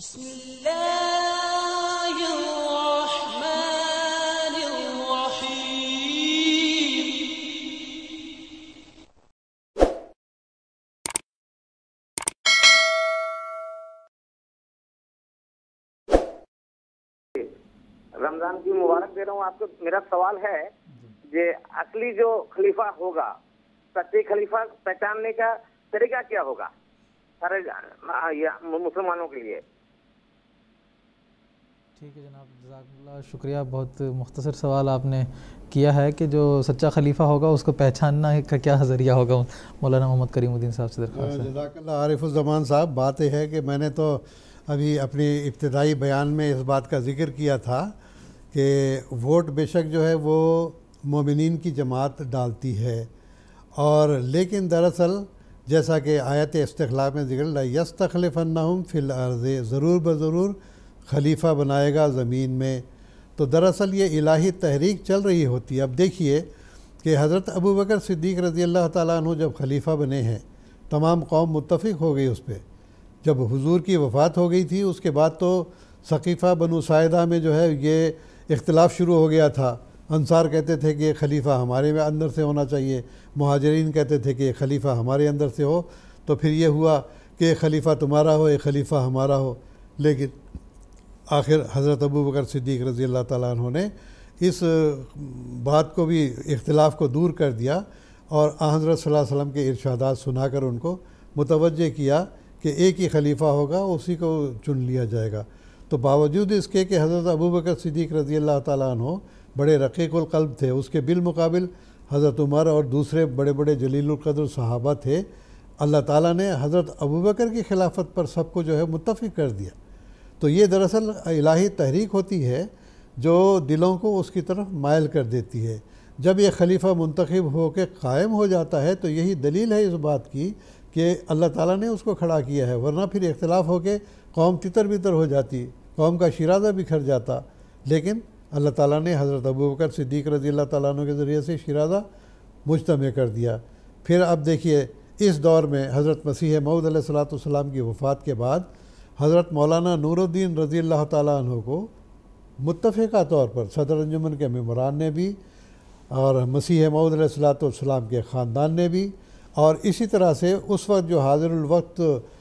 रमजान की मुबारक दे रहा हूँ आपको। मेरा सवाल है जे असली जो खलीफा होगा, सच्चे खलीफा पहचानने का तरीका क्या होगा सारे मुसलमानों के लिए? ठीक है जनाब, जज़ाकल्लाह, शुक्रिया। बहुत मुख्तसर सवाल आपने किया है कि जो सच्चा खलीफा होगा उसको पहचानना का क्या ज़रिया होगा। मौलाना मोहम्मद करीमुद्दीन साहब से दरख्वास्त है। जज़ाकल्लाह आरिफुज़्ज़मान साहब, बात यह है कि मैंने तो अभी अपनी इब्तिदाई बयान में इस बात का ज़िक्र किया था कि वोट बेशक जो है वो मोमिनीन की जमात डालती है, और लेकिन दरअसल जैसा कि आयत इस्तिखलाफ में ज़िक्र ला यस्तखलिफन्नहुम फिल अर्ज़, ज़रूर बज़रूर खलीफा बनाएगा ज़मीन में। तो दरअसल ये इलाही तहरीक चल रही होती है। अब देखिए कि हज़रत अबू बकर सिद्दीक़ रज़ी अल्लाह ताला अन्हु जब खलीफा बने हैं, तमाम कौम मुत्तफ़िक़ हो गई उस पर। जब हुज़ूर की वफ़ात हो गई थी उसके बाद तो सक़ीफ़ा बनु साइदा में जो है ये इख्तिलाफ़ शुरू हो गया था। अंसार कहते थे कि खलीफा हमारे में अंदर से होना चाहिए, मुहाजिरीन कहते थे कि खलीफा हमारे अंदर से हो। तो फिर ये हुआ कि खलीफा तुम्हारा हो, एक खलीफा हमारा हो। लेकिन आखिर हज़रत अबू बकर सिद्दीक़ रज़ी अल्लाह ताला अन्हु ने इस बात को भी, इख्तिलाफ़ को दूर कर दिया और हज़रत सल्लल्लाहु अलैहि वसल्लम के इरशादात सुनाकर उनको मुतवज्जे किया कि एक ही खलीफा होगा, उसी को चुन लिया जाएगा। तो बावजूद इसके कि हज़रत अबू बकर सिद्दीक़ रज़ी अल्लाह ताला अन्हु बड़े रक़ीक़ुल क़ल्ब थे, उसके बिलमुक़ाबिल हज़रत उमर और दूसरे बड़े बड़े जलीलुल क़द्र सहाबा थे। अल्लाह ताला ने हज़रत अबू बकर की खिलाफत पर सबको जो है मुत्तफ़िक़ कर दिया। तो ये दरअसल इलाही तहरीक होती है जो दिलों को उसकी तरफ मायल कर देती है। जब ये खलीफा मुंतखब हो के कायम हो जाता है तो यही दलील है इस बात की कि अल्लाह ताला ने उसको खड़ा किया है, वरना फिर इख्तिलाफ़ हो के कौम तितर बितर हो जाती, कौम का शिराज़ा बिखर जाता। लेकिन अल्लाह ताला ने हज़रत अबू बकर सिद्दीक़ रज़ी अल्लाह ताला अन्हु के ज़रिए से शिराज़ा मुज्तमे कर दिया। फिर अब देखिए इस दौर में हज़रत मसीह मऊद अलैहिस्सलाम की वफ़ात के बाद हज़रत मौलाना नूरुद्दीन रज़ी अल्लाह ताला अन्हु को मुत्तफ़िक़ा तौर पर सदर अंजुमन के मेम्बरान ने भी, और मसीह मऊद अलैहिस्सलाम के ख़ानदान ने भी, और इसी तरह से उस वक्त जो हाज़िरुल वक्त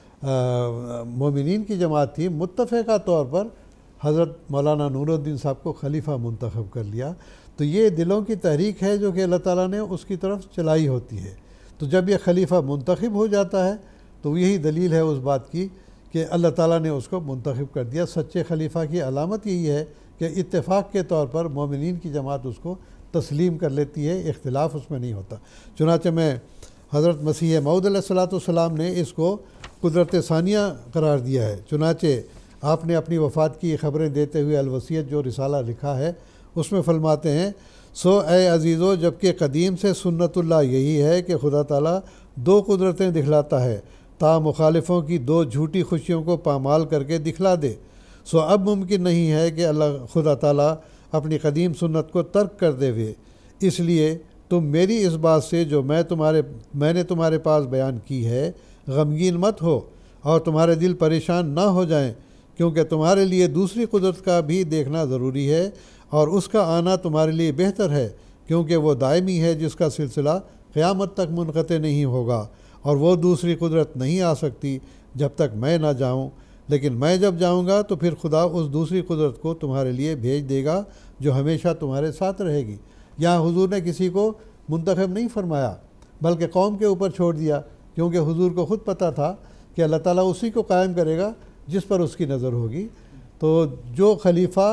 मोमिनीन की जमात थी, मुत्तफ़िक़ा तौर पर हज़रत मौलाना नूरुद्दीन साहब को खलीफा मुंतखब कर लिया। तो ये दिलों की तहरीक है जो कि अल्लाह ताला ने उसकी तरफ चलाई होती है। तो जब ये खलीफा मुंतखब हो जाता है तो यही दलील है उस बात की कि अल्लाह ताला ने उसको मुंतखब कर दिया। सच्चे खलीफा की अलामत यही है कि इत्तेफाक के तौर पर मोमिनीन की जमात उसको तस्लीम कर लेती है, इख्तिलाफ़ उसमें नहीं होता। चुनांचे में हज़रत मसीह मऊद अलैहिस्सलाम ने इसको कुदरत सानिया करार दिया है। चुनांचे आपने अपनी वफ़ात की ख़बरें देते हुए अलवसियत जो रिसाला लिखा है उसमें फरमाते हैं, सो ए अज़ीज़ो, जबकि कदीम से सुन्नतुल्लाह यही है कि खुदा ताला दो कुदरतें दिखलाता है ता मुखालिफों की दो झूठी खुशियों को पामाल करके दिखला दे। सो अब मुमकिन नहीं है कि अल्लाह खुदा ताला अपनी कदीम सुन्नत को तर्क कर देवे। इसलिए तुम मेरी इस बात से जो मैंने तुम्हारे पास बयान की है गमगीन मत हो और तुम्हारे दिल परेशान ना हो जाएं, क्योंकि तुम्हारे लिए दूसरी कुदरत का भी देखना ज़रूरी है और उसका आना तुम्हारे लिए बेहतर है, क्योंकि वो दायमी है जिसका सिलसिला क़यामत तक मुनक़ते नहीं होगा, और वो दूसरी कुदरत नहीं आ सकती जब तक मैं ना जाऊं। लेकिन मैं जब जाऊंगा तो फिर खुदा उस दूसरी कुदरत को तुम्हारे लिए भेज देगा जो हमेशा तुम्हारे साथ रहेगी। यहाँ हुजूर ने किसी को मुंतखब नहीं फरमाया बल्कि कौम के ऊपर छोड़ दिया, क्योंकि हुजूर को ख़ुद पता था कि अल्लाह ताला उसी को कायम करेगा जिस पर उसकी नज़र होगी। तो जो खलीफा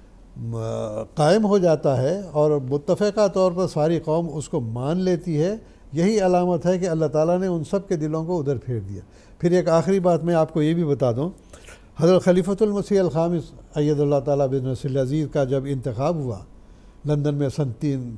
कायम हो जाता है और मुत्तफ़िक़ा तौर पर सारी कौम उसको मान लेती है, यही अलामत है कि अल्लाह ताला ने उन सब के दिलों को उधर फेर दिया। फिर एक आखिरी बात मैं आपको ये भी बता दूँ, हज़रत खलीफतुल मसीह अल ख़ामिस अय्यदुल्लाह ताला बिन-नस्रिल अज़ीज़ का जब इंतख़ाब हुआ लंदन में सन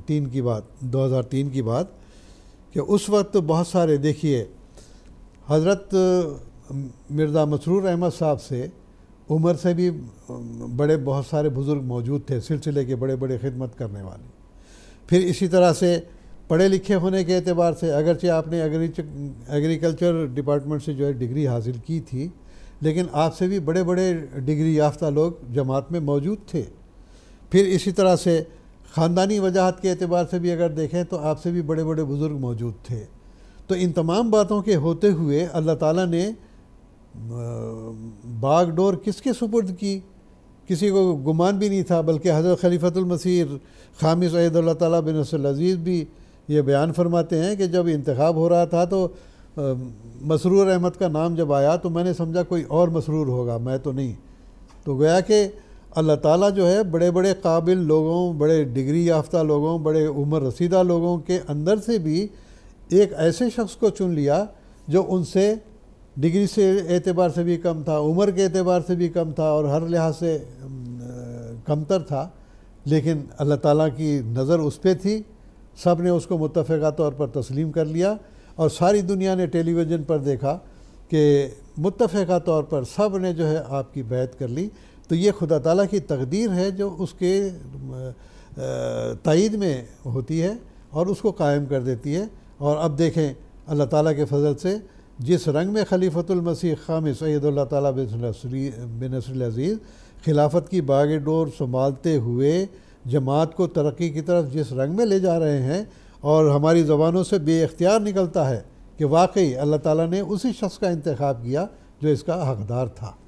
2003 की बात, कि उस वक्त बहुत सारे, देखिए हज़रत मिर्ज़ा मसरूर अहमद साहब से उमर से भी बड़े बहुत सारे बुज़ुर्ग मौजूद थे, सिलसिले के बड़े बड़े खिदमत करने वाले। फिर इसी तरह से पढ़े लिखे होने के एतबार से, अगरचे आपने एग्रीकल्चर डिपार्टमेंट से जो है डिग्री हासिल की थी, लेकिन आपसे भी बड़े बड़े डिग्री याफ्ता लोग जमात में मौजूद थे। फिर इसी तरह से ख़ानदानी वजाहत के एतबार से भी अगर देखें तो आपसे भी बड़े बड़े बुज़ुर्ग मौजूद थे। तो इन तमाम बातों के होते हुए अल्लाह ताला ने बागडोर किसके सुपुर्द की, किसी को गुमान भी नहीं था, बल्कि हज़रत खलीफतुल मसीह खामिस अय्यदुल्लाह ताला बिन नसरुल अज़ीज़ भी ये बयान फरमाते हैं कि जब इंतखाब हो रहा था तो मसरूर अहमद का नाम जब आया तो मैंने समझा कोई और मसरूर होगा, मैं तो नहीं। तो गोया कि अल्लाह ताला जो है बड़े बड़े काबिल लोगों, बड़े डिग्री याफ्ता लोगों, बड़े उम्र रसीदा लोगों के अंदर से भी एक ऐसे शख्स को चुन लिया जो उनसे डिग्री से एतबार से भी कम था, उम्र के एतबार से भी कम था और हर लिहाज से कमतर था, लेकिन अल्लाह ताला की नज़र उस पर थी। सब ने उसको मुत्तफ़क़ा तौर पर तस्लीम कर लिया और सारी दुनिया ने टेलीविज़न पर देखा कि मुत्तफ़क़ा तौर पर सब ने जो है आपकी बैत कर ली। तो ये खुदा ताला की तकदीर है जो उसके तायीद में होती है और उसको कायम कर देती है। और अब देखें अल्लाह ताला के फ़ज़ल से जिस रंग में खलीफतुल मसीह खामिस अय्यदुल्लाह ताला बिन नसरुल अज़ीज़ खिलाफत की बागडोर संभालते हुए जमात को तरक्की की तरफ जिस रंग में ले जा रहे हैं, और हमारी ज़बानों से बेइख्तियार निकलता है कि वाकई अल्लाह ताला ने उसी शख्स का इंतखाब किया जो इसका हकदार था।